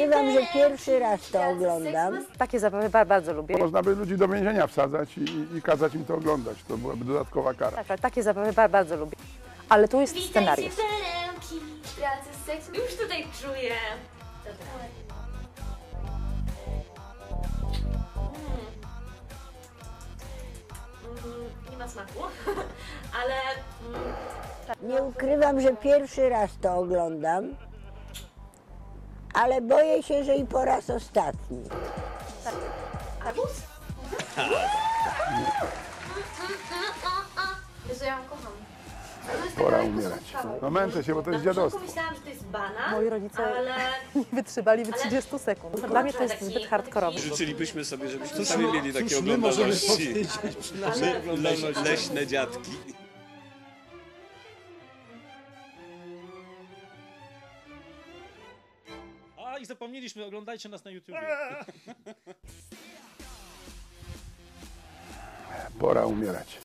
ukrywam, że pierwszy raz to oglądam. Takie zabawy bardzo lubię. Można by ludzi do więzienia wsadzać i kazać im to oglądać. To byłaby dodatkowa kara. Tak, ale takie zabawy bardzo lubię. Ale tu jest scenariusz. Perełki, pracy z seksu. Już tutaj czuję. Dobra. Nie ma smaku, ale... Nie ukrywam, że pierwszy raz to oglądam, ale boję się, że i po raz ostatni. Arbuz? Jezu, ja ją kocham. To jest Pora taka umierać. lekko No męczę się, bo to jest Na początku dziadostwo. myślałam, że to jest banan, Moi rodzice ale... nie wytrzymali 30 sekund. Dla mnie to jest zbyt hardkorowe. Życzylibyśmy sobie, żebyśmy sami mieli takie Cóż my możemy oglądalności. powiedzieć przy naszej oglądalności? Leśne dziadki. A i zapomnieliśmy, oglądajcie nas na YouTubie. Pora umierać.